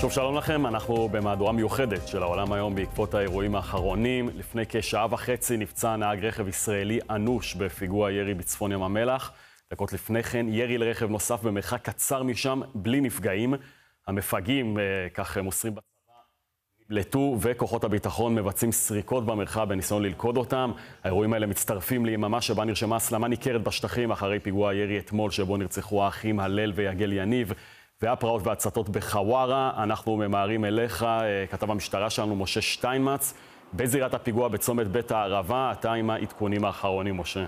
שוב שלום לכם, אנחנו במהדורה מיוחדת של העולם היום בעקבות האירועים האחרונים. לפני כשעה וחצי נפצע נהג רכב ישראלי אנוש בפיגוע ירי בצפון ים המלח. דקות לפני כן ירי לרכב נוסף במרחק קצר משם בלי נפגעים. המפגעים, כך מוסרים בצבא, נמלטו וכוחות הביטחון מבצעים סריקות במרחב בניסיון ללכוד אותם. האירועים האלה מצטרפים ליממה שבה נרשמה הסלמה ניכרת בשטחים אחרי פיגוע הירי אתמול שבו נרצחו האחים הלל ויגל יניב. והפרעות והצתות בחווארה. אנחנו ממהרים אליך, כתב המשטרה שלנו משה שטיינמץ, בזירת הפיגוע בצומת בית הערבה. אתה עם העדכונים האחרונים, משה.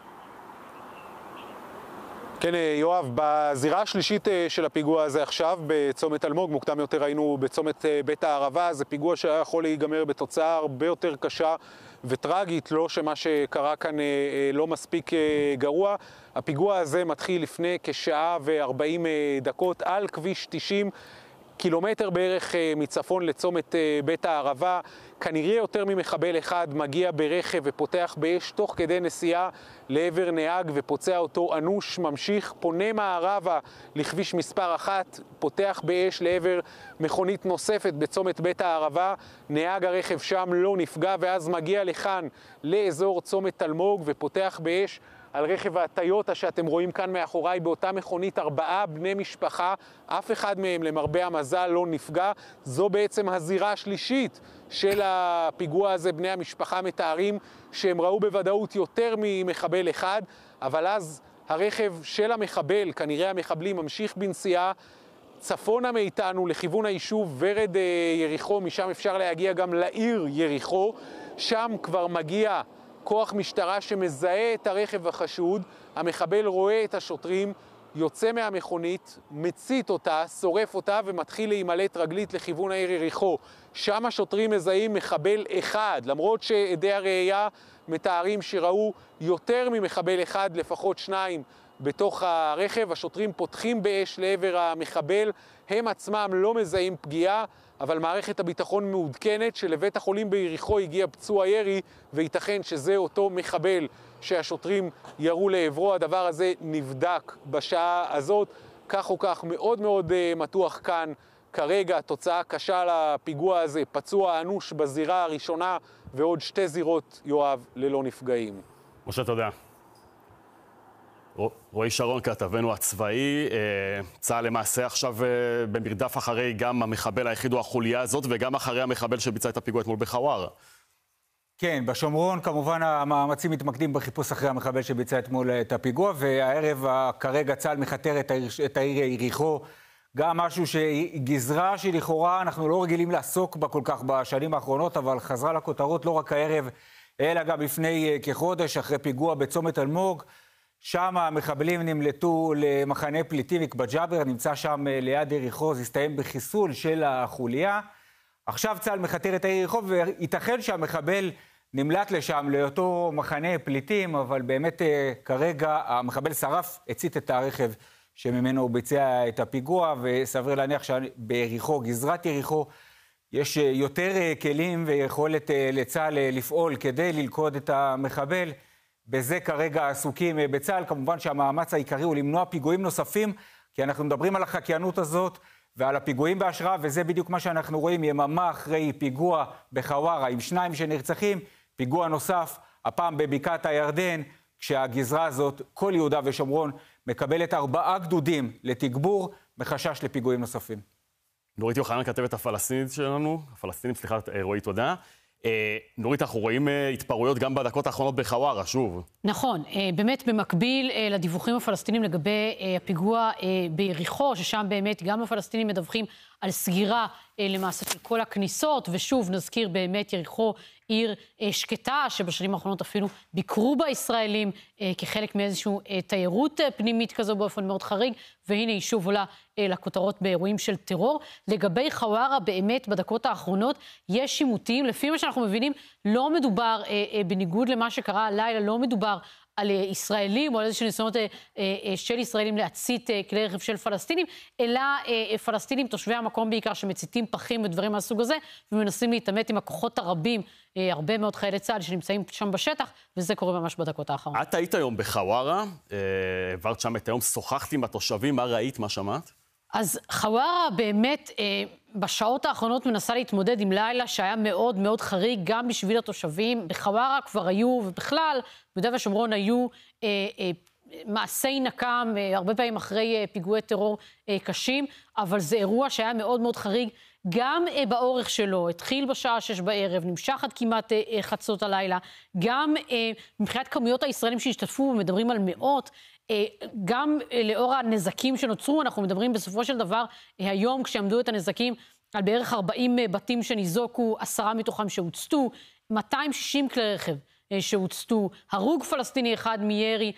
כן, יואב, בזירה השלישית של הפיגוע הזה עכשיו, בצומת אלמוג, מוקדם יותר היינו בצומת בית הערבה. זה פיגוע שהיה יכול להיגמר בתוצאה הרבה יותר קשה וטרגית, לא שמה שקרה כאן לא מספיק גרוע. הפיגוע הזה מתחיל לפני כשעה ו-40 דקות על כביש 90, קילומטר בערך מצפון לצומת בית הערבה. כנראה יותר ממחבל אחד מגיע ברכב ופותח באש תוך כדי נסיעה לעבר נהג ופוצע אותו אנוש, ממשיך, פונה מערבה לכביש מספר 1, פותח באש לעבר מכונית נוספת בצומת בית הערבה. נהג הרכב שם לא נפגע, ואז מגיע לכאן לאזור צומת אלמוג ופותח באש על רכב הטיוטה שאתם רואים כאן מאחוריי. באותה מכונית 4 בני משפחה, אף אחד מהם למרבה המזל לא נפגע. זו בעצם הזירה השלישית של הפיגוע הזה. בני המשפחה מתארים שהם ראו בוודאות יותר ממחבל אחד, אבל אז הרכב של המחבל, כנראה המחבלים, ממשיך בנסיעה צפונה מאיתנו לכיוון היישוב ורד יריחו. משם אפשר להגיע גם לעיר יריחו. שם כבר מגיע כוח משטרה שמזהה את הרכב החשוד. המחבל רואה את השוטרים, יוצא מהמכונית, מצית אותה, שורף אותה ומתחיל להימלט רגלית לכיוון העיר יריחו. שם השוטרים מזהים מחבל אחד, למרות שעדי הראייה מתארים שראו יותר ממחבל אחד, לפחות 2 בתוך הרכב. השוטרים פותחים באש לעבר המחבל, הם עצמם לא מזהים פגיעה, אבל מערכת הביטחון מעודכנת שלבית החולים ביריחו הגיע פצוע ירי, וייתכן שזה אותו מחבל שהשוטרים ירו לעברו. הדבר הזה נבדק בשעה הזאת. כך או כך מאוד מאוד מתוח כאן כרגע. תוצאה קשה לפיגוע הזה, פצוע אנוש בזירה הראשונה, ועוד 2 זירות, יואב, ללא נפגעים. משה, תודה. רועי שרון, כתבנו הצבאי, צה"ל למעשה עכשיו במרדף אחרי גם המחבל היחיד או החוליה הזאת, וגם אחרי המחבל שביצע את הפיגוע אתמול בחווארה. כן, בשומרון כמובן המאמצים מתמקדים בחיפוש אחרי המחבל שביצע אתמול את הפיגוע, והערב כרגע צה"ל מחתר את העיר יריחו, גם משהו שגזרה שלכאורה אנחנו לא רגילים לעסוק בה כל כך בשנים האחרונות, אבל חזרה לכותרות לא רק הערב, אלא גם לפני כחודש אחרי פיגוע בצומת אלמוג. שם המחבלים נמלטו למחנה פליטים אקבג'אבר, נמצא שם ליד יריחו, זה הסתיים בחיסול של החוליה. עכשיו צה"ל מחתר את העיר יריחו, וייתכן שהמחבל נמלט לשם לאותו מחנה פליטים, אבל באמת כרגע המחבל שרף, הצית את הרכב שממנו הוא ביצע את הפיגוע, וסביר להניח שביריחו, גזרת יריחו, יש יותר כלים ויכולת לצה"ל לפעול כדי ללכוד את המחבל. בזה כרגע עסוקים בצה"ל. כמובן שהמאמץ העיקרי הוא למנוע פיגועים נוספים, כי אנחנו מדברים על החקיינות הזאת ועל הפיגועים בהשראה, וזה בדיוק מה שאנחנו רואים יממה אחרי פיגוע בחווארה עם 2 שנרצחים, פיגוע נוסף, הפעם בבקעת הירדן, כשהגזרה הזאת, כל יהודה ושומרון, מקבלת 4 גדודים לתגבור בחשש לפיגועים נוספים. נורית יוחנן, כתבת הפלסטינית שלנו, רועי, תודה. נורית, אנחנו רואים התפרעויות גם בדקות האחרונות בחווארה, שוב. נכון, באמת במקביל לדיווחים הפלסטינים לגבי הפיגוע ביריחו, ששם באמת גם הפלסטינים מדווחים על סגירה למעשה של כל הכניסות, ושוב נזכיר באמת יריחו עיר שקטה, שבשנים האחרונות אפילו ביקרו בה ישראלים כחלק מאיזשהו תיירות פנימית כזו באופן מאוד חריג, והנה היא שוב עולה לכותרות באירועים של טרור. לגבי חווארה באמת בדקות האחרונות יש שימוטים, לפי מה שאנחנו מבינים לא מדובר, בניגוד למה שקרה הלילה, לא מדובר על ישראלים או על איזשהו ניסיונות של ישראלים להצית כלי רכב של פלסטינים, אלא פלסטינים, תושבי המקום בעיקר, שמציתים פחים ודברים מהסוג הזה, ומנסים להתעמת עם הכוחות הרבים, הרבה מאוד חיילי צה"ל שנמצאים שם בשטח, וזה קורה ממש בדקות האחרונות. את היית היום בחווארה, עברת שם את היום, שוחחת עם התושבים, מה ראית, מה שמעת? אז חווארה באמת בשעות האחרונות מנסה להתמודד עם לילה שהיה מאוד מאוד חריג, גם בשביל התושבים. בחווארה כבר היו, ובכלל, ביהודה ושומרון היו מעשי נקם, הרבה פעמים אחרי פיגועי טרור קשים, אבל זה אירוע שהיה מאוד מאוד חריג, גם באורך שלו, התחיל בשעה 6 בערב, נמשך עד כמעט חצות הלילה, גם מבחינת כמויות הישראלים שהשתתפו, מדברים על מאות, גם לאור הנזקים שנוצרו, אנחנו מדברים בסופו של דבר, היום כשעמדו את הנזקים, על בערך 40 בתים שניזוקו, 10 מתוכם שהוצתו, 260 כלי רכב שהוצתו, הרוג פלסטיני אחד מירי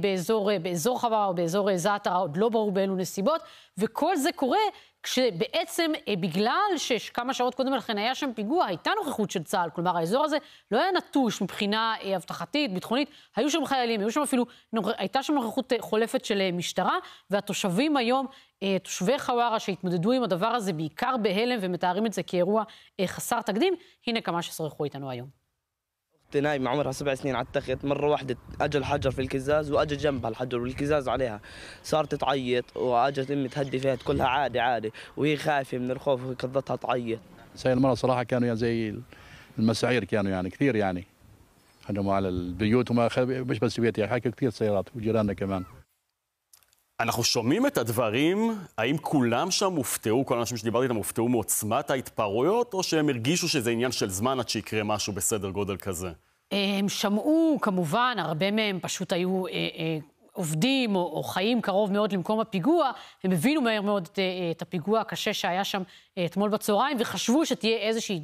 באזור חווארה או באזור זעתרה, עוד לא ברור באילו נסיבות, וכל זה קורה כשבעצם בגלל שכמה שעות קודם לכן היה שם פיגוע, הייתה נוכחות של צה"ל, כלומר האזור הזה לא היה נטוש מבחינה הבטחתית, ביטחונית, היו שם חיילים, היו שם אפילו, הייתה שם נוכחות חולפת של משטרה, והתושבים היום, תושבי חווארה שהתמודדו עם הדבר הזה בעיקר בהלם ומתארים את זה כאירוע חסר תקדים, הנה כמה ששוחחו איתנו היום. أختي نايمة عمرها 7 سنين على التخت، مرة واحدة أجى الحجر في الكزاز وأجى جنبها الحجر والكزاز عليها، صارت تعيط وأجت أمي تهدي فيها تقول لها عادي عادي، وهي خايفة من الخوف وكضتها تعيط. زي المرة صراحة كانوا يعني زي المساعير كانوا يعني كثير يعني هجموا على البيوت وما مش بس بيتي يعني حكوا كثير سيارات وجيراننا كمان. אנחנו שומעים את הדברים, האם כולם שם הופתעו, כל האנשים שדיברתי איתם הופתעו מעוצמת ההתפרעויות, או שהם הרגישו שזה עניין של זמן עד שיקרה משהו בסדר גודל כזה? הם שמעו, כמובן, הרבה מהם פשוט היו עובדים או חיים קרוב מאוד למקום הפיגוע, הם הבינו מהר מאוד את הפיגוע הקשה שהיה שם אתמול בצהריים, וחשבו שתהיה איזושהי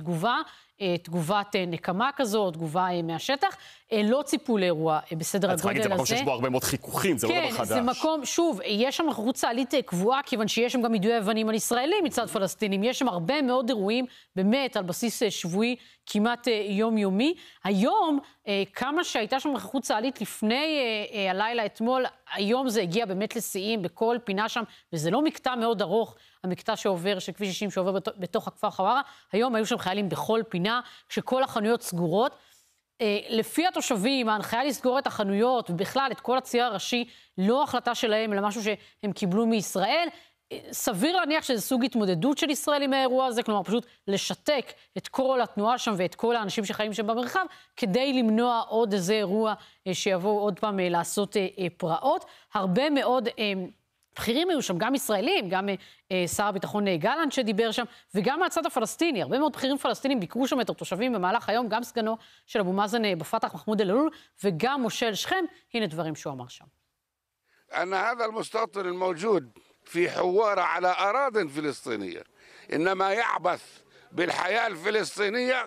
תגובת נקמה כזו, תגובה מהשטח, לא ציפו לאירוע בסדר הגודל הזה. צריך להגיד, זה מקום שיש בו הרבה מאוד חיכוכים, זה לא דבר חדש. כן, זה מקום, שוב, יש שם נוכחות צה"לית קבועה, כיוון שיש שם גם יידויי אבנים על ישראלים מצד פלסטינים, יש שם הרבה מאוד אירועים, באמת, על בסיס שבועי, כמעט יומיומי. היום, כמה שהייתה שם נוכחות צה"לית לפני הלילה אתמול, היום זה הגיע באמת לשיאים בכל פינה שם, וזה לא מקטע מאוד ארוך, המקטע שעובר, של כביש 60 שעובר בתוך הכפר חווארה. היום היו שם חיילים בכל פינה, כשכל החנויות סגורות. לפי התושבים, ההנחיה לסגור את החנויות, ובכלל את כל הציר הראשי, לא החלטה שלהם, אלא משהו שהם קיבלו מישראל. סביר להניח שזה סוג התמודדות של ישראל עם האירוע הזה, כלומר פשוט לשתק את כל התנועה שם ואת כל האנשים שחיים שם במרחב, כדי למנוע עוד איזה אירוע שיבואו עוד פעם לעשות פרעות. הרבה מאוד בכירים היו שם, גם ישראלים, גם שר הביטחון גלנט שדיבר שם, וגם מהצד הפלסטיני, הרבה מאוד בכירים פלסטינים ביקרו שם את התושבים במהלך היום, גם סגנו של אבו מאזן בפתח מחמוד אל-עלול, וגם משה שכם, הנה דברים שהוא אמר שם. أن هذا المستوطن الموجود في حوارة على أراضٍ فلسطينية إنما يعبث بالحياة الفلسطينية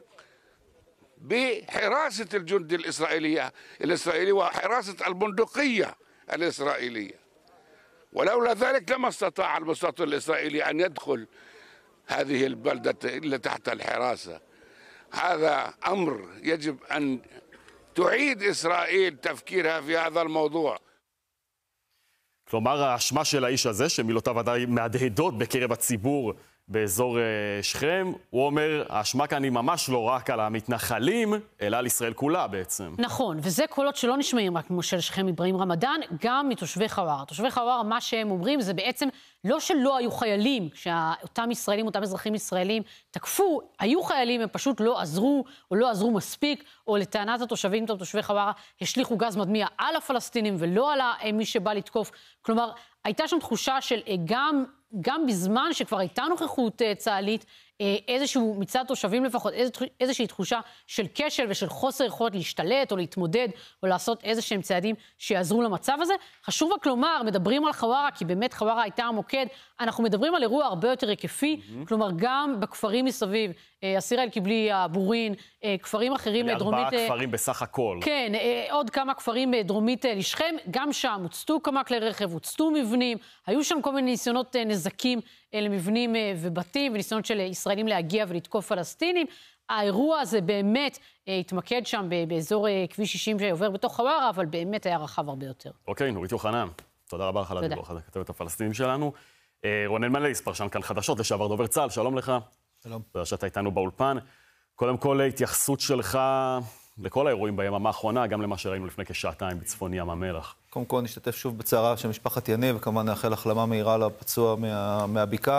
بحراسة الجند الإسرائيلي وحراسة البندقية الإسرائيلية ولولا ذلك لما استطاع المستوطن الإسرائيلي أن يدخل هذه البلدة إلا تحت الحراسة. هذا أمر يجب أن تعيد إسرائيل تفكيرها في هذا الموضوع. כלומר, האשמה של האיש הזה, שמילותיו ודאי מהדהדות בקרב הציבור באזור שכם, הוא אומר, האשמה כאן היא ממש לא רק על המתנחלים, אלא על ישראל כולה בעצם. נכון, וזה קולות שלא נשמעים רק ממשה שכם אברהים רמדאן, גם מתושבי חווארה. תושבי חווארה, מה שהם אומרים זה בעצם לא שלא היו חיילים, כשאותם ישראלים, אותם אזרחים ישראלים תקפו, היו חיילים, הם פשוט לא עזרו, או לא עזרו מספיק, או לטענת התושבים, תושבי חווארה, השליחו גז מדמיע על הפלסטינים, ולא על מי שבא לתקוף. כלומר, הייתה שם תחושה של גם בזמן שכבר הייתה נוכחות צה"לית, איזשהו מצד תושבים לפחות, איזושהי תחושה של כשל ושל חוסר יכולת להשתלט או להתמודד או לעשות איזשהם צעדים שיעזרו למצב הזה. חשוב רק לומר, מדברים על חווארה, כי באמת חווארה הייתה המוקד, אנחנו מדברים על אירוע הרבה יותר היקפי, כלומר גם בכפרים מסביב, הסיר אל-קיבלי, הבורין, כפרים אחרים דרומית... 4 כפרים בסך הכל. כן, עוד כמה כפרים דרומית לשכם, גם שם הוצתו כמה כלי רכב, הוצתו מבנים, היו שם כל מיני ניסיונות נזקים למבנים ובתים, וניסיונות של ישראלים להגיע ולתקוף פלסטינים. האירוע הזה באמת התמקד שם באזור כביש 60 שעובר בתוך חווארה, אבל באמת היה רחב הרבה יותר. אוקיי, נורית יוחנן, תודה רבה לך על הדיווח הזה, כתבת הפלסטינים שלנו. רונן מלייס, פרשן כאן חדשות, לשעבר דובר צה"ל, שלום לך. שלום. תודה שאתה איתנו באולפן. קודם כל, התייחסות שלך לכל האירועים ביממה האחרונה, גם למה שראינו לפני כשעתיים בצפון ים המלח. קודם כל, נשתתף שוב בצערה של משפחת יניב, וכמובן נאחל החלמה מהירה לפצוע מהבקעה.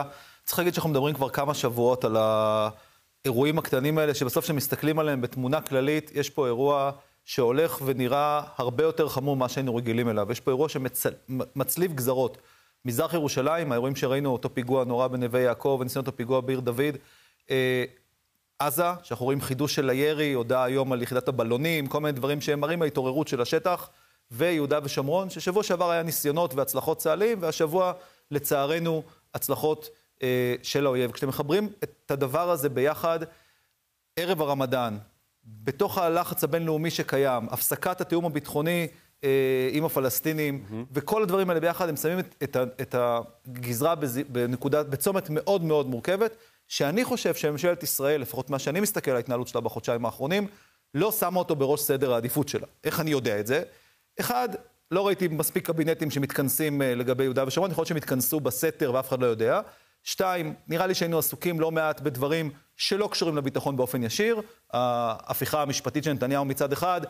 צריך להגיד שאנחנו מדברים כבר כמה שבועות על האירועים הקטנים האלה, שבסוף שמסתכלים עליהם בתמונה כללית, יש פה אירוע שהולך ונראה הרבה יותר חמור ממה שהיינו רגילים אליו. יש פה אירוע שמצליב גזרות. מזרח ירושלים, האירועים שראינו, אותו פיגוע נורא בנווה יעקב, וניסינו אותו פיגוע בעיר דוד. עזה, שאנחנו רואים חידוש של הירי, הודעה היום על יחידת הבלונים, כל מיני דברים שהם מראים ההתעוררות של השטח, ויהודה ושומרון, ששבוע שעבר היה ניסיונות והצלחות צה"ליים, והשבוע, לצערנו, הצלחות של האויב. כשאתם מחברים את הדבר הזה ביחד, ערב הרמדאן, בתוך הלחץ הבינלאומי שקיים, הפסקת התיאום הביטחוני עם הפלסטינים, וכל הדברים האלה ביחד, הם שמים את הגזרה בצומת מאוד מאוד מורכבת, שאני חושב שממשלת ישראל, לפחות מה שאני מסתכל על ההתנהלות שלה בחודשיים האחרונים, לא שמה אותו בראש סדר העדיפות שלה. איך אני יודע את זה? אחד, לא ראיתי מספיק קבינטים שמתכנסים לגבי יהודה ושומרון, יכול להיות שהם התכנסו בסתר ואף אחד לא יודע. שתיים, נראה לי שהיינו עסוקים לא מעט בדברים שלא קשורים לביטחון באופן ישיר, ההפיכה המשפטית של נתניהו מצד אחד,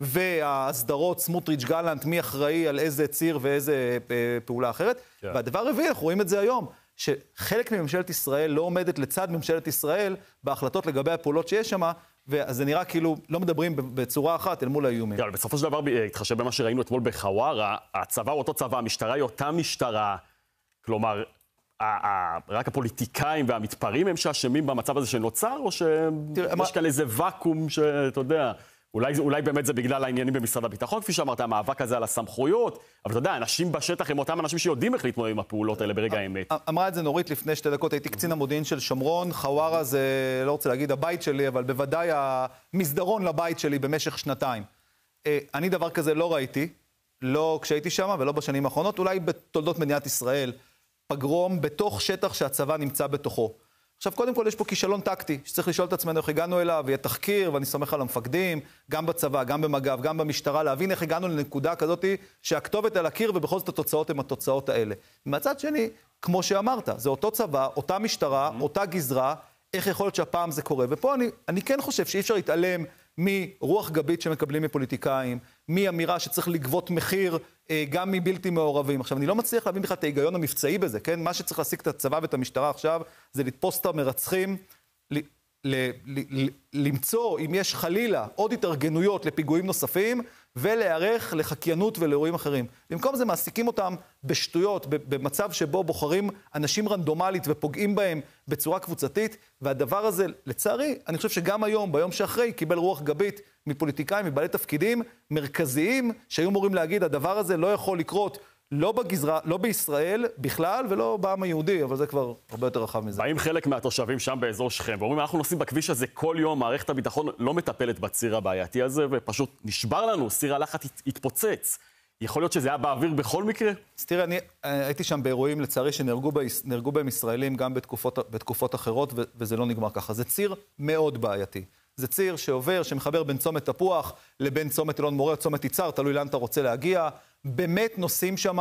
והסדרות סמוטריץ' גלנט, מי אחראי על איזה ציר ואיזה פעולה אחרת. והדבר הרביעי, אנחנו רואים את זה היום, שחלק מממשלת ישראל לא עומדת לצד ממשלת ישראל בהחלטות לגבי הפעולות שיש שם, ואז זה נראה כאילו לא מדברים בצורה אחת אל מול האיומים. אבל בסופו של דבר, התחשב במה שראינו אתמול בחווארה, הצבא הוא אותו צבא, המשטרה היא אותה משטרה, כלומר, רק הפוליטיקאים והמתפרים הם שאשמים במצב הזה שנוצר, או שיש כאן איזה וקום שאתה יודע, אולי באמת זה בגלל העניינים במשרד הביטחון, כפי שאמרת, המאבק הזה על הסמכויות, אבל אתה יודע, אנשים בשטח הם אותם אנשים שיודעים איך להתמודד עם הפעולות האלה ברגע האמת. אמרה את זה נורית לפני 2 דקות, הייתי קצין המודיעין של שומרון, חווארה זה, לא רוצה להגיד הבית שלי, אבל בוודאי המסדרון לבית שלי במשך 2 אני דבר כזה לא ראיתי, לא כשהייתי שם ולא בשנים האחרונות, אולי בתולדות מדינת ישראל, פגרום בתוך שטח שהצבא נמצא בתוכו. עכשיו, קודם כל יש פה כישלון טקטי, שצריך לשאול את עצמנו איך הגענו אליו, ויהיה תחקיר, ואני סומך על המפקדים, גם בצבא, גם במג"ב, גם במשטרה, להבין איך הגענו לנקודה כזאת שהכתובת על הקיר, ובכל זאת התוצאות הן התוצאות האלה. מהצד שני, כמו שאמרת, זה אותו צבא, אותה משטרה, אותה גזרה, איך יכול להיות שהפעם זה קורה. ופה אני כן חושב שאי אפשר להתעלם מרוח גבית שמקבלים מפוליטיקאים, מאמירה שצריך לגבות מחיר גם מבלתי מעורבים. עכשיו, אני לא מצליח להבין בכלל את ההיגיון המבצעי בזה, כן? מה שצריך להשיג את הצבא ואת המשטרה עכשיו, זה לתפוס את המרצחים, למצוא, אם יש חלילה, עוד התארגנויות לפיגועים נוספים, ולהיערך לחקיינות ולאירועים אחרים. במקום זה מעסיקים אותם בשטויות, במצב שבו בוחרים אנשים רנדומלית ופוגעים בהם בצורה קבוצתית, והדבר הזה, לצערי, אני חושב שגם היום, ביום שאחרי, קיבל רוח גבית מפוליטיקאים, מבעלי תפקידים מרכזיים, שהיו אמורים להגיד, הדבר הזה לא יכול לקרות לא בגזרה, לא בישראל בכלל, ולא בעם היהודי, אבל זה כבר הרבה יותר רחב מזה. באים חלק מהתושבים שם באזור שכם, ואומרים, אנחנו נוסעים בכביש הזה כל יום, מערכת הביטחון לא מטפלת בציר הבעייתי הזה, ופשוט נשבר לנו, סיר הלחץ התפוצץ. יכול להיות שזה היה באוויר בכל מקרה? אז תראה, אני הייתי שם באירועים, לצערי, שנהרגו בהם ישראלים גם בתקופות אחרות, וזה לא נגמר ככה. זה ציר מאוד בעייתי. זה ציר שעובר, שמחבר בין צומת תפוח לבין צומת אלון מורה, צומת יצהר, תלוי לאן אתה רוצה להגיע. באמת נוסעים שם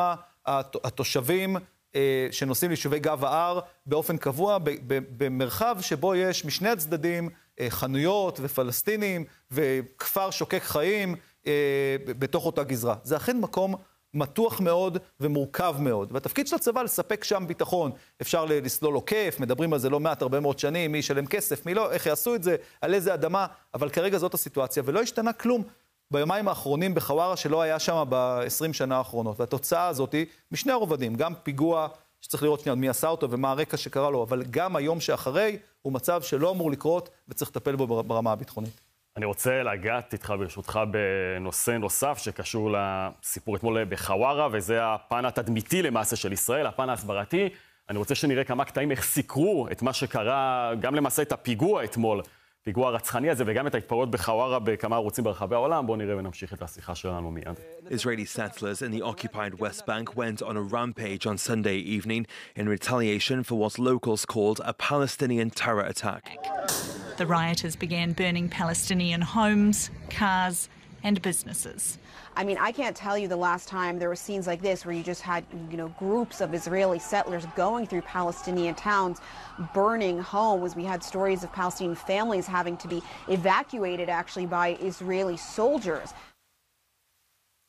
התושבים שנוסעים ליישובי גב ההר באופן קבוע, במרחב שבו יש משני הצדדים חנויות ופלסטינים וכפר שוקק חיים בתוך אותה גזרה. זה אכן מקום מתוח מאוד ומורכב מאוד. והתפקיד של הצבא לספק שם ביטחון. אפשר לסלול עוקף, מדברים על זה לא מעט, הרבה מאוד שנים, מי ישלם כסף, מי לא, איך יעשו את זה, על איזה אדמה, אבל כרגע זאת הסיטואציה, ולא השתנה כלום ביומיים האחרונים בחווארה שלא היה שם ב-20 שנה האחרונות. והתוצאה הזאת היא משני הרובדים, גם פיגוע שצריך לראות שנייה מי עשה אותו ומה הרקע שקרה לו, אבל גם היום שאחרי הוא מצב שלא אמור לקרות וצריך לטפל בו ברמה הביטחונית. אני רוצה לגעת איתך ברשותך בנושא נוסף שקשור לסיפור אתמול בחווארה, וזה הפן התדמיתי למעשה של ישראל, הפן ההסברתי. אני רוצה שנראה כמה קטעים איך סיקרו את מה שקרה, גם למעשה את הפיגוע אתמול, פיגוע הרצחני הזה, וגם את ההתפרעות בחווארה בכמה ערוצים ברחבי העולם. בואו נראה ונמשיך את השיחה שלנו מיד. Israeli settlers in the occupied West Bank went on a rampage on Sunday evening in retaliation for what locals called a Palestinian terror attack. The rioters began burning Palestinian homes, cars and businesses. I mean, I can't tell you the last time there were scenes like this where you just had, groups of Israeli settlers going through Palestinian towns, burning homes. We had stories of Palestinian families having to be evacuated actually by Israeli soldiers.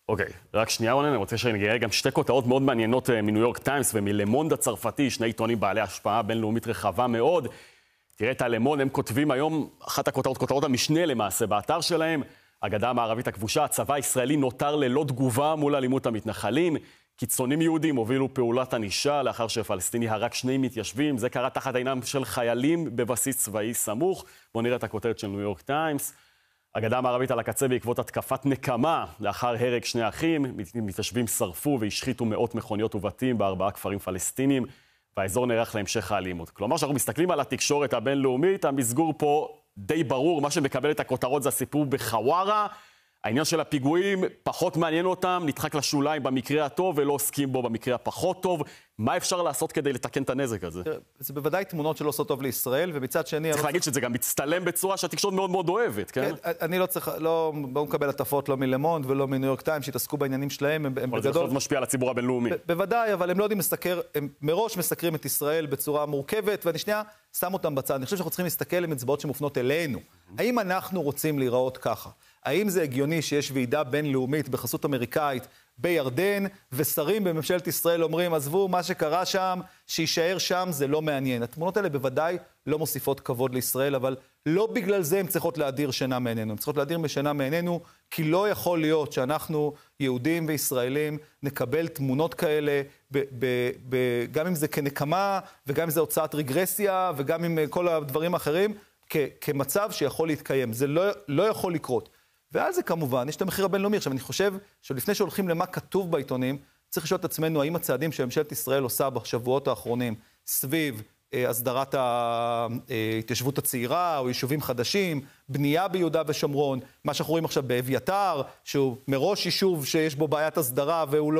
אוקיי, רק שנייה רונן, אני רוצה שנגיע גם שתי כותרות מאוד מעניינות מניו יורק טיימס ומלמונד הצרפתי, שני עיתונים בעלי השפעה בינלאומית רחבה מאוד. תראה את הלמונד, הם כותבים היום, אחת כותרות המשנה למעשה באתר שלהם, הגדה המערבית הכבושה, הצבא הישראלי נותר ללא תגובה מול אלימות המתנחלים, קיצונים יהודים הובילו פעולת ענישה לאחר שפלסטיני הרג 2 מתיישבים, זה קרה תחת עינם של חיילים בבסיס צבאי סמוך. בואו נראה את הכותרת של ניו יורק טיימס. הגדה המערבית על הקצה בעקבות התקפת נקמה לאחר הרג 2 אחים, מתיישבים שרפו והשחיתו מאות מכוניות ובתים ב4 כפרים פלסטינים, והאזור נערך להמשך האלימות. כלומר, שאנחנו מסתכלים על התקשורת הבינלאומית, המסגור פה די ברור, מה שמקבל את הכותרות זה הסיפור בחווארה, העניין של הפיגועים פחות מעניין אותם, נדחק לשוליים במקרה הטוב ולא עוסקים בו במקרה הפחות טוב. מה אפשר לעשות כדי לתקן את הנזק הזה? זה בוודאי תמונות שלא עושות טוב לישראל, ומצד שני... צריך להגיד שזה גם מצטלם בצורה שהתקשורת מאוד מאוד אוהבת, כן? אני לא צריך, לא מקבל הטפות לא מלמונד ולא מניו יורק טיימס, שהתעסקו בעניינים שלהם, הם בגדול... אבל זה יכול משפיע על הציבור הבינלאומי. בוודאי, אבל הם לא יודעים לסקר, הם מראש מסקרים את ישראל בצורה מורכבת, ואני שנייה שם אותם בצד. אני חושב שאנחנו צריכים להסתכל עם אצבעות שמופנות אלינו. האם אנחנו רוצים להיראות ככה? האם זה הגיוני שיש ועידה בינלאומית בחסות אמריקאית בירדן, ושרים בממשלת ישראל אומרים, עזבו מה שקרה שם, שישאר שם, זה לא מעניין. התמונות האלה בוודאי לא מוסיפות כבוד לישראל, אבל לא בגלל זה הן צריכות להדיר שינה מעינינו. הן צריכות להדיר שינה מעינינו, כי לא יכול להיות שאנחנו, יהודים וישראלים, נקבל תמונות כאלה, גם אם זה כנקמה, וגם אם זה הוצאת רגרסיה, וגם עם כל הדברים האחרים, כמצב שיכול להתקיים. זה לא יכול לקרות. ועל זה כמובן, יש את המחיר הבינלאומי. עכשיו, אני חושב שלפני שהולכים למה כתוב בעיתונים, צריך לשאול את עצמנו, האם הצעדים שממשלת ישראל עושה בשבועות האחרונים, סביב הסדרת ההתיישבות הצעירה, או יישובים חדשים, בנייה ביהודה ושומרון, מה שאנחנו רואים עכשיו באביתר, שהוא מראש יישוב שיש בו בעיית הסדרה, והוא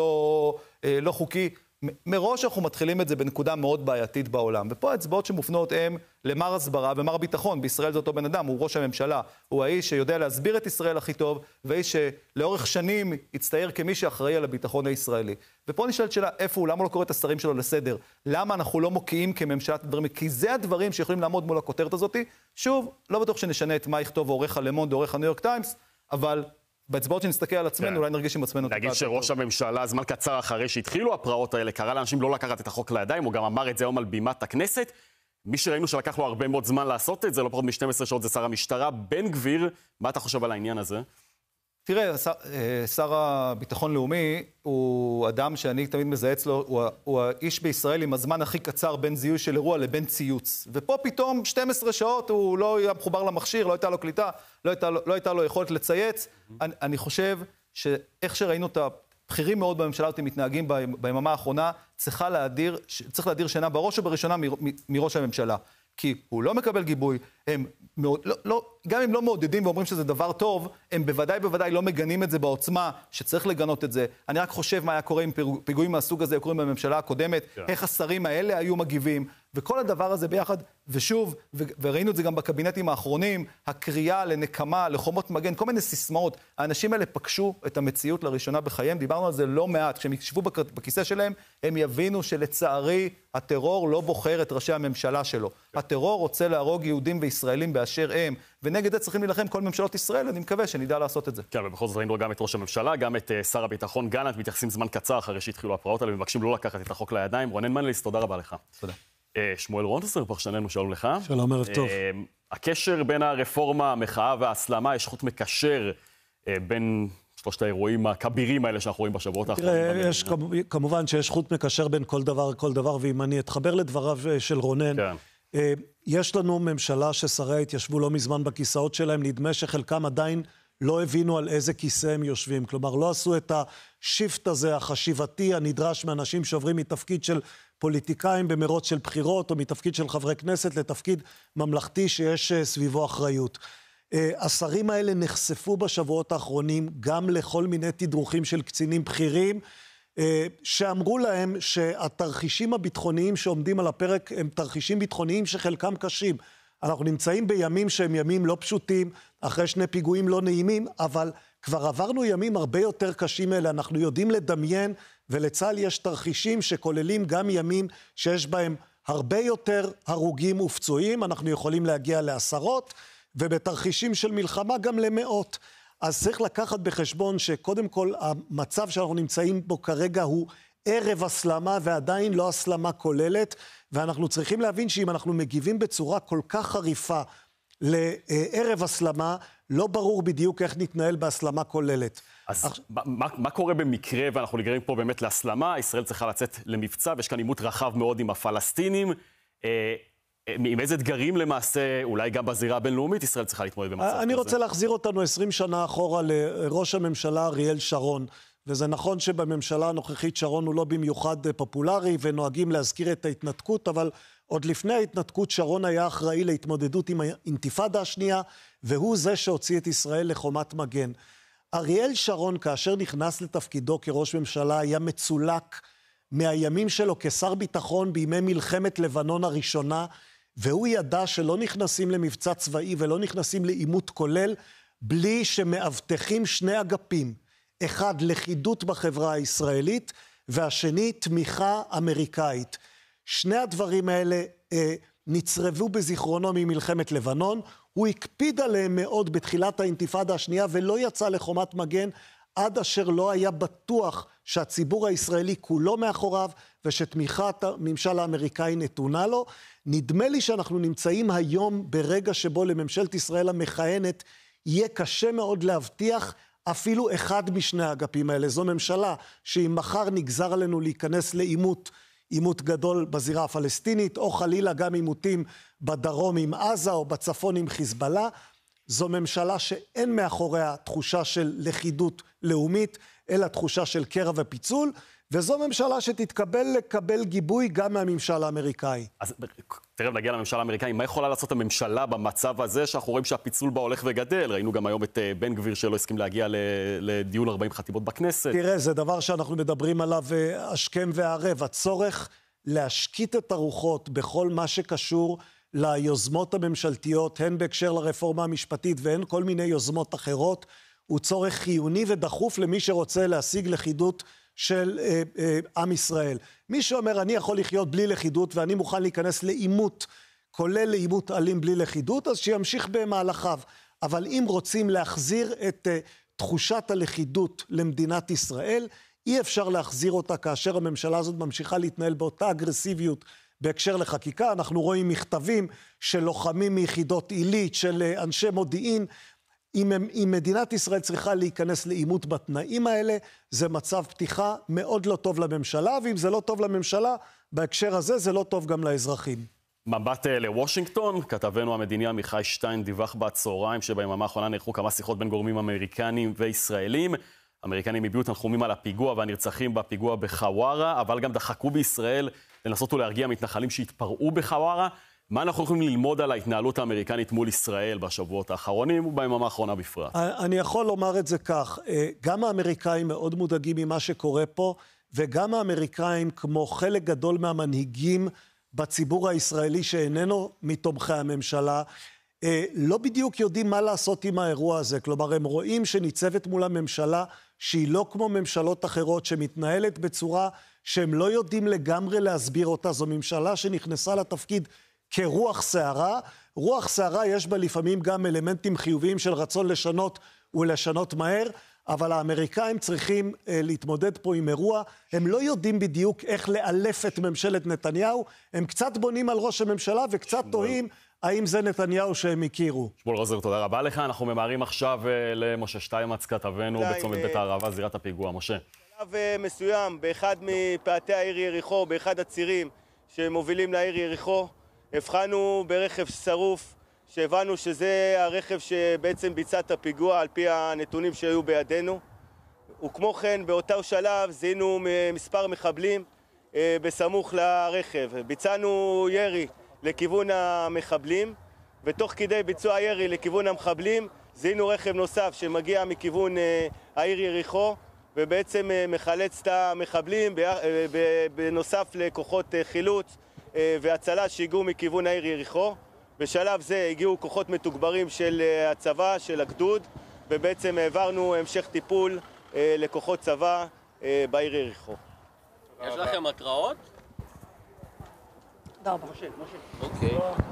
לא חוקי, מראש אנחנו מתחילים את זה בנקודה מאוד בעייתית בעולם. ופה האצבעות שמופנות הם למר הסברה ומר ביטחון. בישראל זה אותו בן אדם, הוא ראש הממשלה. הוא האיש שיודע להסביר את ישראל הכי טוב, והאיש שלאורך שנים יצטייר כמי שאחראי על הביטחון הישראלי. ופה נשאלת שאלה, איפה הוא? למה לא קורא את השרים שלו לסדר? למה אנחנו לא מוקיעים כממשלת הדברים? כי זה הדברים שיכולים לעמוד מול הכותרת הזאת. שוב, לא בטוח שנשנה את מה יכתוב עורך הלמונד או עורך הניו יורק טיימס, אבל באצבעות שנסתכל על עצמנו, אולי נרגיש עם עצמנו. נגיד שראש הממשלה, זמן קצר אחרי שהתחילו הפרעות האלה, קרא לאנשים לא לקחת את החוק לידיים, הוא גם אמר את זה היום על בימת הכנסת. מי שראינו שלקח לו הרבה מאוד זמן לעשות את זה, לא פחות מ-12 שעות, זה שר המשטרה. בן גביר, מה אתה חושב על העניין הזה? תראה, שר הביטחון לאומי הוא אדם שאני תמיד מזהץ לו, הוא האיש בישראל עם הזמן הכי קצר בין זיהוי של אירוע לבין ציוץ. ופה פתאום 12 שעות הוא לא היה מחובר למכשיר, לא הייתה לו קליטה, לא הייתה לו יכולת לצייץ. אני חושב שאיך שראינו את הבכירים מאוד בממשלה אותי מתנהגים ביממה האחרונה, צריך להדיר שינה בראש ובראשונה מראש הממשלה. כי הוא לא מקבל גיבוי, הם גם אם לא מעודדים ואומרים שזה דבר טוב, הם בוודאי לא מגנים את זה בעוצמה שצריך לגנות את זה. אני רק חושב מה היה קורה עם פיגועים מהסוג הזה, קוראים בממשלה הקודמת, איך השרים האלה היו מגיבים, וכל הדבר הזה ביחד, ושוב, וראינו את זה גם בקבינטים האחרונים, הקריאה לנקמה, לחומות מגן, כל מיני סיסמאות. האנשים האלה פגשו את המציאות לראשונה בחייהם, דיברנו על זה לא מעט, כשהם ישבו בכיסא שלהם, הם יבינו שלצערי הטרור לא בוחר את ראשי הממשלה שלו. הטרור רוצה להרוג יהודים וישראלים באשר הם, ונגד זה צריכים להילחם כל ממשלות ישראל, אני מקווה שנדע לעשות את זה. כן, ובכל זאת ראינו גם את ראש הממשלה, גם את שר הביטחון גלנט, מתייחסים זמן קצר אחרי שהתחילו הפרעות האלה, ומבקשים לא לקחת את החוק לידיים. רונן מנליס, תודה רבה לך. תודה. שמואל רונטסר, פרשננו, שלום לך. שלום, ערב טוב. הקשר בין הרפורמה, המחאה וההסלמה, יש חוט מקשר בין שלושת האירועים הכבירים האלה שאנחנו רואים בשבועות האחרונים. תראה, כמובן שיש חוט מקשר בין כל דבר, ואם אני אתחבר לדבריו של רונן, יש לנו ממשלה ששריה התיישבו לא מזמן בכיסאות שלהם, נדמה שחלקם עדיין לא הבינו על איזה כיסא הם יושבים. כלומר, לא עשו את השיפט הזה, החשיבתי, הנדרש מאנשים שעוברים מתפקיד של פוליטיקאים במרוץ של בחירות, או מתפקיד של חברי כנסת לתפקיד ממלכתי שיש סביבו אחריות. השרים האלה נחשפו בשבועות האחרונים גם לכל מיני תדרוכים של קצינים בכירים, שאמרו להם שהתרחישים הביטחוניים שעומדים על הפרק הם תרחישים ביטחוניים שחלקם קשים. אנחנו נמצאים בימים שהם ימים לא פשוטים, אחרי 2 פיגועים לא נעימים, אבל כבר עברנו ימים הרבה יותר קשים אלה. אנחנו יודעים לדמיין, ולצה"ל יש תרחישים שכוללים גם ימים שיש בהם הרבה יותר הרוגים ופצועים, אנחנו יכולים להגיע לעשרות, ובתרחישים של מלחמה גם למאות. אז צריך לקחת בחשבון שקודם כל המצב שאנחנו נמצאים בו כרגע הוא ערב הסלמה ועדיין לא הסלמה כוללת, ואנחנו צריכים להבין שאם אנחנו מגיבים בצורה כל כך חריפה לערב הסלמה, לא ברור בדיוק איך נתנהל בהסלמה כוללת. אז מה קורה במקרה, ואנחנו נגררים פה באמת להסלמה, ישראל צריכה לצאת למבצע, ויש כאן עימות רחב מאוד עם הפלסטינים, עם איזה אתגרים למעשה, אולי גם בזירה הבינלאומית, ישראל צריכה להתמודד במצב כזה? אני רוצה להחזיר אותנו 20 שנה אחורה לראש הממשלה אריאל שרון, וזה נכון שבממשלה הנוכחית שרון הוא לא במיוחד פופולרי, ונוהגים להזכיר את ההתנתקות, אבל עוד לפני ההתנתקות שרון היה אחראי להתמודדות עם האינתיפאדה השנייה, והוא זה שהוציא את ישראל לחומת מגן. אריאל שרון, כאשר נכנס לתפקידו כראש ממשלה, היה מצולק מהימים שלו כשר ביטחון בימי מלחמת לבנון הראשונה, והוא ידע שלא נכנסים למבצע צבאי ולא נכנסים לעימות כולל, בלי שמאבטחים שני אגפים. אחד, לכידות בחברה הישראלית, והשני, תמיכה אמריקאית. שני הדברים האלה נצרבו בזיכרונו ממלחמת לבנון, הוא הקפיד עליהם מאוד בתחילת האינתיפאדה השנייה, ולא יצא לחומת מגן עד אשר לא היה בטוח שהציבור הישראלי כולו מאחוריו, ושתמיכת הממשל האמריקאי נתונה לו. נדמה לי שאנחנו נמצאים היום ברגע שבו לממשלת ישראל המכהנת יהיה קשה מאוד להבטיח אפילו אחד משני האגפים האלה. זו ממשלה שאם מחר נגזר עלינו להיכנס עימות גדול בזירה הפלסטינית, או חלילה גם עימותים בדרום עם עזה או בצפון עם חיזבאללה, זו ממשלה שאין מאחוריה תחושה של לכידות לאומית, אלא תחושה של קרע ופיצול, וזו ממשלה לקבל גיבוי גם מהממשל האמריקאי. אז תראה, נגיע לממשל האמריקאי, מה יכולה לעשות הממשלה במצב הזה שאנחנו רואים שהפיצול בה הולך וגדל? ראינו גם היום את בן גביר שלא הסכים להגיע לדיון 40 חתימות בכנסת. תראה, זה דבר שאנחנו מדברים עליו השכם והערב, הצורך להשקיט את הרוחות בכל מה שקשור ליוזמות הממשלתיות, הן בהקשר לרפורמה המשפטית והן כל מיני יוזמות אחרות, הוא צורך חיוני ודחוף למי שרוצה להשיג לכידות של עם ישראל. מי שאומר אני יכול לחיות בלי לכידות ואני מוכן להיכנס לעימות, כולל לעימות אלים בלי לכידות, אז שימשיך במהלכיו. אבל אם רוצים להחזיר את תחושת הלכידות למדינת ישראל, אי אפשר להחזיר אותה כאשר הממשלה הזאת ממשיכה להתנהל באותה אגרסיביות בהקשר לחקיקה. אנחנו רואים מכתבים של לוחמים מיחידות עילית, של אנשי מודיעין. אם מדינת ישראל צריכה להיכנס לעימות בתנאים האלה, זה מצב פתיחה מאוד לא טוב לממשלה, ואם זה לא טוב לממשלה, בהקשר הזה זה לא טוב גם לאזרחים. מבט לוושינגטון, כתבנו המדיני עמיחי שטיין דיווח בצהריים שביממה האחרונה נערכו כמה שיחות בין גורמים אמריקנים וישראלים. האמריקנים הביעו תנחומים על הפיגוע והנרצחים בפיגוע בחווארה, אבל גם דחקו בישראל לנסות ולהרגיע מתנחלים שהתפרעו בחווארה. מה אנחנו יכולים ללמוד על ההתנהלות האמריקנית מול ישראל בשבועות האחרונים וביממה האחרונה בפרט? אני יכול לומר את זה כך, גם האמריקאים מאוד מודאגים ממה שקורה פה, וגם האמריקאים, כמו חלק גדול מהמנהיגים בציבור הישראלי שאיננו מתומכי הממשלה, לא בדיוק יודעים מה לעשות עם האירוע הזה. כלומר, הם רואים שניצבת מול הממשלה שהיא לא כמו ממשלות אחרות, שמתנהלת בצורה שהם לא יודעים לגמרי להסביר אותה. זו ממשלה שנכנסה לתפקיד כרוח סערה. רוח סערה יש בה לפעמים גם אלמנטים חיוביים של רצון לשנות ולשנות מהר, אבל האמריקאים צריכים להתמודד פה עם אירוע. הם לא יודעים בדיוק איך לאלף את ממשלת נתניהו, הם קצת בונים על ראש הממשלה וקצת תוהים האם זה נתניהו שהם הכירו. שמואל רוזר, תודה רבה לך. אנחנו ממהרים עכשיו למשה שטיימץ, כתבנו בצומת בית הערבה, זירת הפיגוע. משה. בשלב מסוים, באחד מפאתי העיר יריחו, באחד הצירים שמובילים לעיר יריחו, הבחנו ברכב שרוף, שהבנו שזה הרכב שבעצם ביצע את הפיגוע על פי הנתונים שהיו בידינו. וכמו כן, באותו שלב זיהינו מספר מחבלים בסמוך לרכב. ביצענו ירי לכיוון המחבלים, ותוך כדי ביצוע הירי לכיוון המחבלים, זיהינו רכב נוסף שמגיע מכיוון העיר יריחו, ובעצם מחלץ את המחבלים בנוסף לכוחות חילוץ והצלה שהגיעו מכיוון העיר יריחו. בשלב זה הגיעו כוחות מתוגברים של הצבא, של הגדוד, ובעצם העברנו המשך טיפול לכוחות צבא בעיר יריחו. יש לכם התראות? תודה רבה. אוקיי.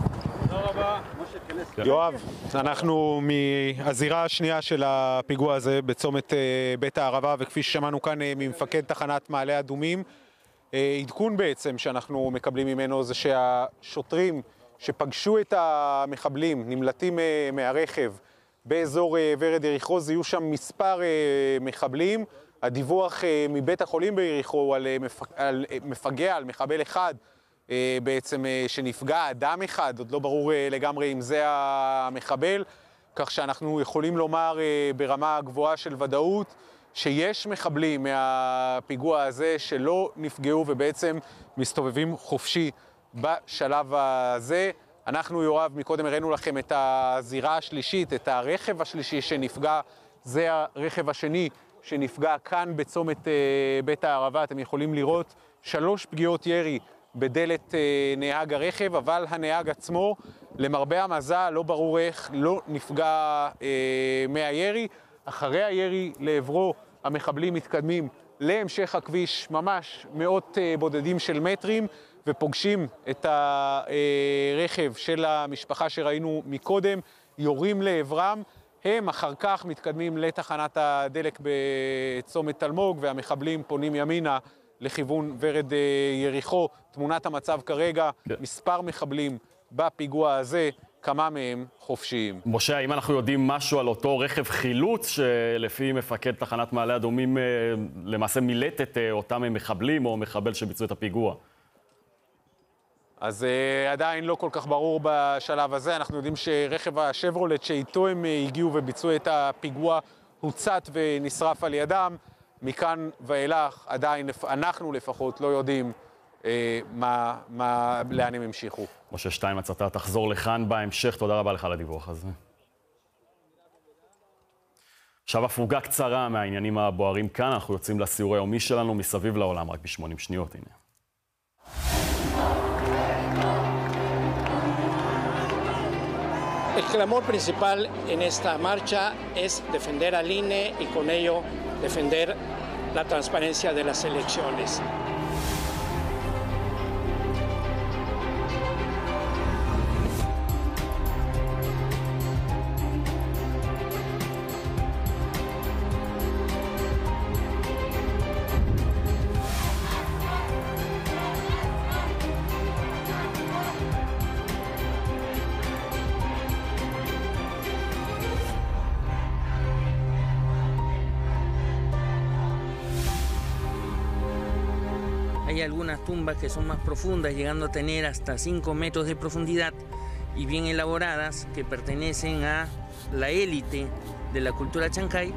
יואב, אנחנו מהזירה השנייה של הפיגוע הזה בצומת בית הערבה, וכפי ששמענו כאן ממפקד תחנת מעלה אדומים, עדכון בעצם שאנחנו מקבלים ממנו זה שהשוטרים שפגשו את המחבלים נמלטים מהרכב באזור ורד יריחו, זיהו שם מספר מחבלים. הדיווח מבית החולים ביריחו על מפגע, על מחבל אחד בעצם שנפגע, אדם אחד, עוד לא ברור לגמרי אם זה המחבל, כך שאנחנו יכולים לומר ברמה גבוהה של ודאות שיש מחבלים מהפיגוע הזה שלא נפגעו ובעצם מסתובבים חופשי בשלב הזה. אנחנו, יואב, מקודם הראינו לכם את הזירה השלישית, את הרכב השלישי שנפגע, זה הרכב השני שנפגע כאן בצומת בית הערבה. אתם יכולים לראות 3 פגיעות ירי בדלת נהג הרכב, אבל הנהג עצמו, למרבה המזל, לא ברור איך, לא נפגע מהירי. אחרי הירי לעברו המחבלים מתקדמים להמשך הכביש, ממש מאות בודדים של מטרים, ופוגשים את הרכב של המשפחה שראינו מקודם, יורים לעברם. הם אחר כך מתקדמים לתחנת הדלק בצומת אלמוג, והמחבלים פונים ימינה לכיוון ורד יריחו. תמונת המצב כרגע, מספר מחבלים בפיגוע הזה, כמה מהם חופשיים. משה, האם אנחנו יודעים משהו על אותו רכב חילוץ שלפי מפקד תחנת מעלה אדומים למעשה מילט את אותם מחבלים או מחבל שביצעו את הפיגוע? אז עדיין לא כל כך ברור בשלב הזה. אנחנו יודעים שרכב השברולט שאיתו הם הגיעו וביצעו את הפיגוע הוצת ונשרף על ידם. מכאן ואילך עדיין אנחנו לפחות לא יודעים לאן הם המשיכו. משה שטיינמץ, אתה תחזור לכאן בהמשך. תודה רבה לך על הדיווח הזה. עכשיו הפוגה קצרה מהעניינים הבוערים כאן. אנחנו יוצאים לסיור היומי שלנו מסביב לעולם רק ב-80 שניות. הנה. El clamor principal en esta marcha es defender al INE y con ello defender la transparencia de las elecciones. Hay algunas tumbas que son más profundas, llegando a tener hasta 5 metros de profundidad y bien elaboradas, que pertenecen a la élite de la cultura chancay.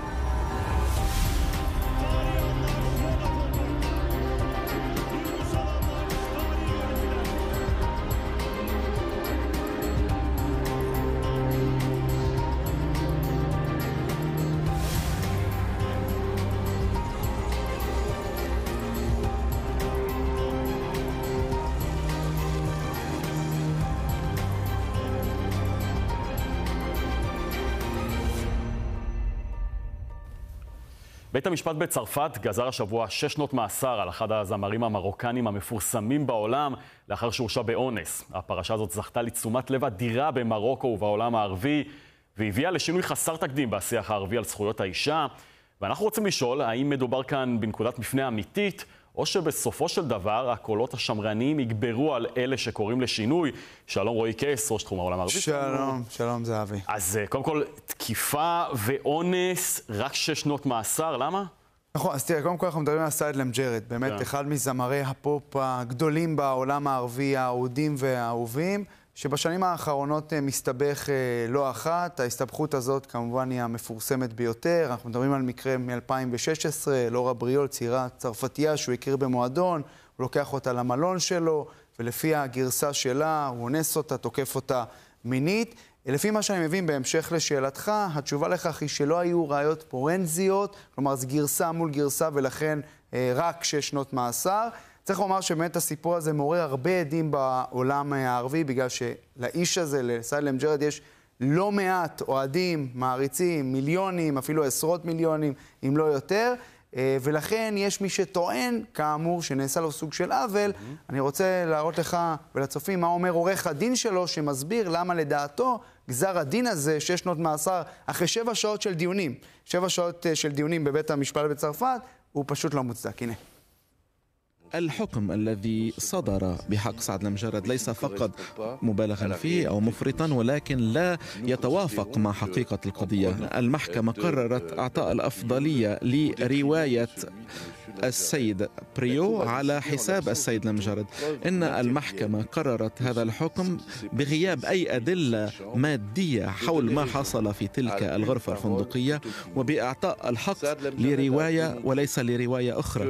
בית המשפט בצרפת גזר השבוע 6 שנות מאסר על אחד הזמרים המרוקנים המפורסמים בעולם לאחר שהורשע באונס. הפרשה הזאת זכתה לתשומת לב אדירה במרוקו ובעולם הערבי, והביאה לשינוי חסר תקדים בשיח הערבי על זכויות האישה. ואנחנו רוצים לשאול האם מדובר כאן בנקודת מפנה אמיתית, או שבסופו של דבר הקולות השמרניים יגברו על אלה שקוראים לשינוי. שלום רועי קייס, ראש תחום העולם הערבי. שלום, שלום זהבי. אז קודם כל, תקיפה ואונס, רק 6 שנות מאסר, למה? נכון, אז תראה, קודם כל אנחנו מדברים על סעד למג'רד, באמת אחד מזמרי הפופ הגדולים בעולם הערבי, האהודים והאהובים, שבשנים האחרונות מסתבך לא אחת. ההסתבכות הזאת כמובן היא המפורסמת ביותר. אנחנו מדברים על מקרה מ-2016, לורה בריול, צעירה צרפתייה שהוא הכיר במועדון, הוא לוקח אותה למלון שלו, ולפי הגרסה שלה הוא אונס אותה, תוקף אותה מינית. לפי מה שאני מבין, בהמשך לשאלתך, התשובה לכך היא שלא היו ראיות פורנזיות, כלומר זו גרסה מול גרסה ולכן רק 6 שנות מאסר. צריך לומר שבאמת הסיפור הזה מעורר הרבה עדים בעולם הערבי, בגלל שלאיש הזה, לסעד למג'רד, יש לא מעט אוהדים, מעריצים, מיליונים, אפילו עשרות מיליונים, אם לא יותר. ולכן יש מי שטוען, כאמור, שנעשה לו סוג של עוול. אני רוצה להראות לך ולצופים מה אומר עורך הדין שלו, שמסביר למה לדעתו גזר הדין הזה, 6 שנות מאסר, אחרי 7 שעות של דיונים, 7 שעות של דיונים בבית המשפט בצרפת, הוא פשוט לא מוצדק. הנה. الحكم الذي صدر بحق سعد المجرد ليس فقط مبالغا فيه أو مفرطا، ولكن لا يتوافق مع حقيقة القضية. المحكمة قررت إعطاء الأفضلية لرواية السيد بريو على حساب السيد المجرد. إن المحكمة قررت هذا الحكم بغياب أي أدلة مادية حول ما حصل في تلك الغرفة الفندقية، وبإعطاء الحق לרواية وليس لرواية أخرى.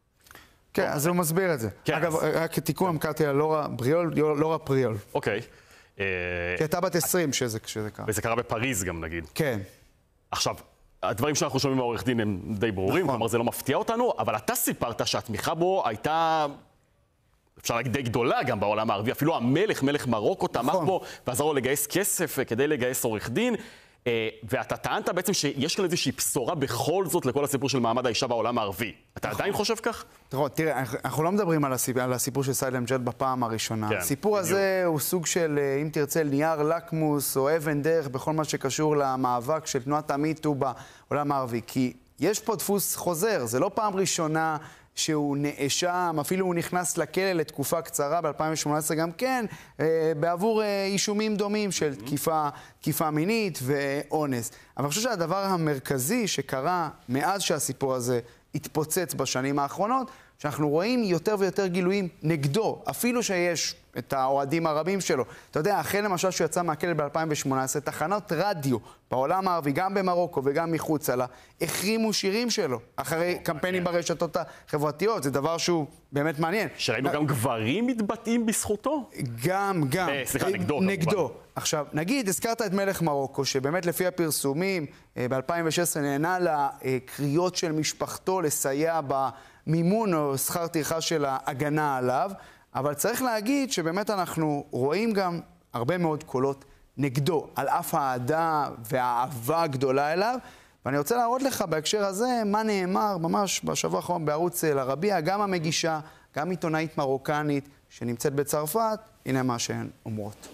כן, אז הוא מסביר את זה. אגב, רק תיקון, אמרתי לה לורה בריול, לורה פריול. אוקיי. כי הייתה בת 20 כשזה קרה. וזה קרה בפריז גם, נגיד. כן. עכשיו, הדברים שאנחנו שומעים מהעורך דין הם די ברורים, כלומר זה לא מפתיע אותנו, אבל אתה סיפרת שהתמיכה בו הייתה, אפשר להגיד, די גדולה גם בעולם הערבי. אפילו המלך, מלך מרוקו, תמך בו ועזר לו לגייס כסף כדי לגייס עורך דין. ואתה טענת בעצם שיש כאן איזושהי בשורה בכל זאת לכל הסיפור של מעמד האישה בעולם הערבי. אתה עדיין חושב כך? תראה, אנחנו לא מדברים על הסיפור של סעד אל-מג'אד בפעם הראשונה. הסיפור הזה הוא סוג של, אם תרצה, נייר לקמוס או אבן דרך בכל מה שקשור למאבק של תנועת המיטו בעולם הערבי. כי יש פה דפוס חוזר, זה לא פעם ראשונה שהוא נאשם, אפילו הוא נכנס לכלא לתקופה קצרה, ב-2018 גם כן, בעבור אישומים דומים של תקיפה מינית ואונס. אבל אני חושב שהדבר המרכזי שקרה מאז שהסיפור הזה התפוצץ בשנים האחרונות, שאנחנו רואים יותר ויותר גילויים נגדו, אפילו שיש את האוהדים הרבים שלו. אתה יודע, החל למשל שהוא יצא מהכלא ב-2018, תחנות רדיו בעולם הערבי, גם במרוקו וגם מחוץ לה, החרימו שירים שלו, אחרי קמפיינים ברשתות החברתיות. זה דבר שהוא באמת מעניין. שראינו גם גברים מתבטאים בזכותו? גם. סליחה, נגדו. עכשיו, נגיד, הזכרת את מלך מרוקו, שבאמת לפי הפרסומים, ב-2016 נהנה לקריאות של משפחתו לסייע במימון או שכר טרחה של ההגנה עליו, אבל צריך להגיד שבאמת אנחנו רואים גם הרבה מאוד קולות נגדו, על אף האהדה והאהבה הגדולה אליו. ואני רוצה להראות לך בהקשר הזה מה נאמר ממש בשבוע האחרון בערוץ אל-ערבייה, גם המגישה, גם עיתונאית מרוקנית שנמצאת בצרפת, הנה מה שהן אומרות.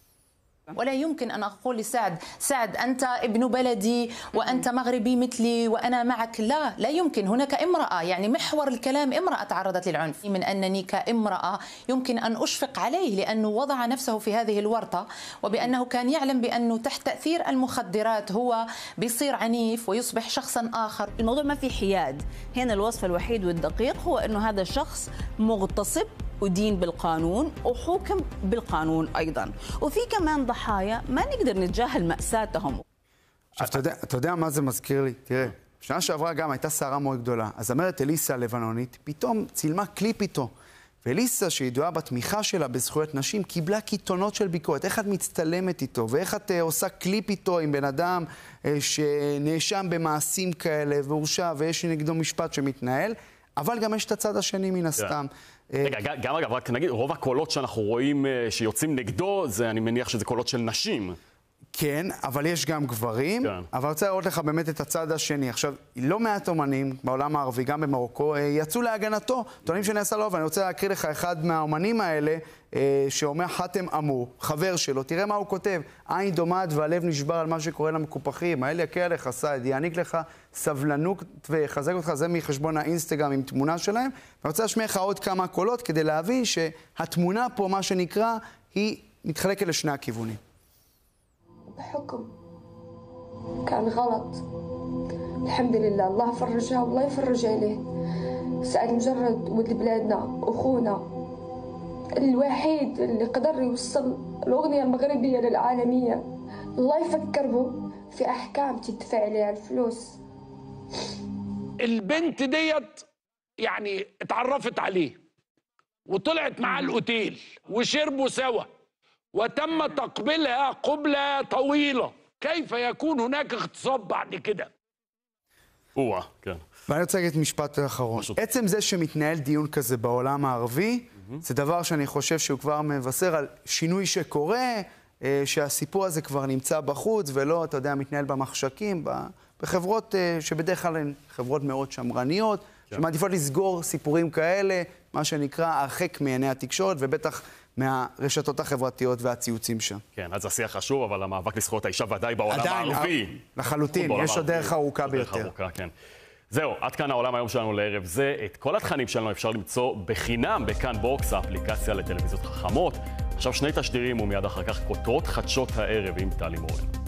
ولا يمكن أن أقول لسعد سعد أنت ابن بلدي وأنت مغربي مثلي وأنا معك. لا يمكن. هناك امرأة، يعني محور الكلام امرأة تعرضت للعنف. من أنني كامرأة يمكن أن أشفق عليه لأنه وضع نفسه في هذه الورطة، وبأنه كان يعلم بأنه تحت تأثير المخدرات هو بيصير عنيف ويصبح شخصا آخر. الموضوع ما في حياد. هنا الوصف الوحيد والدقيق هو أنه هذا شخص مغتصب ودين بالقانون وحكم بالقانون أيضا، وفي كمان ضحايا ما نقدر نتجاهل مأساتهم. עכשיו, אתה יודע מה זה מזכיר לי? תראה, שנה שעברה גם הייתה סערה מאוד גדולה. הזמרת אליסה הלבנונית פתאום צילמה קליפ איתו. ואליסה, שידועה בתמיכה שלה בזכויות נשים, קיבלה קיתונות של ביקורת. איך את מצטלמת איתו, ואיך את עושה קליפ איתו עם בן אדם שנאשם במעשים כאלה והורשע, ויש נגדו משפט שמתנהל. אבל גם יש את הצד השני מן הסתם. רגע, גם אגב, רק נגיד, רוב הקולות שאנחנו רואים שיוצאים נגדו, זה אני מניח שזה קולות של נשים. כן, אבל יש גם גברים, אבל אני רוצה לראות לך באמת את הצד השני. עכשיו, לא מעט אומנים בעולם הערבי, גם במרוקו, יצאו להגנתו, טוענים שנעשה לו, ואני רוצה להקריא לך אחד מהאומנים האלה, שאומר חתם אמור, חבר שלו, תראה מה הוא כותב, עין דומעת והלב נשבר על מה שקורה למקופחים, האל יקל עליך, סעד, יעניק לך סבלנות ויחזק אותך, זה מחשבון האינסטגרם עם תמונה שלהם, ואני רוצה להשמיע לך עוד כמה קולות כדי להבין שהתמונה פה, מה שנקרא, היא מתחלקת לשני הכיוונים. حكم كان غلط. الحمد لله الله فرجها والله يفرج عليه. سعد المجرد ولد بلادنا أخونا الوحيد اللي قدر يوصل الأغنية المغربية للعالمية. الله يفكر به في أحكام تدفع عليها الفلوس. البنت ديت يعني اتعرفت عليه وطلعت معاه الأوتيل وشربوا سوا وتم تقبلها قبلة طويلة. كيف يكون هناك اغتصاب بعد كده؟ כן. ואני רוצה להגיד משפט אחרון. עצם זה שמתנהל דיון כזה בעולם הערבי, זה דבר שאני חושב שהוא כבר מבשר על שינוי שקורה, שהסיפור הזה כבר נמצא בחוץ, ולא, אתה יודע, מתנהל במחשכים, בחברות שבדרך כלל הן חברות מאוד שמרניות, שמעדיפות לסגור סיפורים כאלה, מה שנקרא הרחק מעיני התקשורת, ובטח מהרשתות החברתיות והציוצים שם. כן, אז השיח חשוב, אבל המאבק לזכויות האישה ודאי בעולם הערבי. לחלוטין, יש עוד דרך ארוכה ביותר. זהו, עד כאן העולם היום שלנו לערב זה. את כל התכנים שלנו אפשר למצוא בחינם בכאן בוקס, האפליקציה לטלוויזיות חכמות. עכשיו 2 תשדירים ומיד אחר כך כותרות חדשות הערב עם טלי מורן.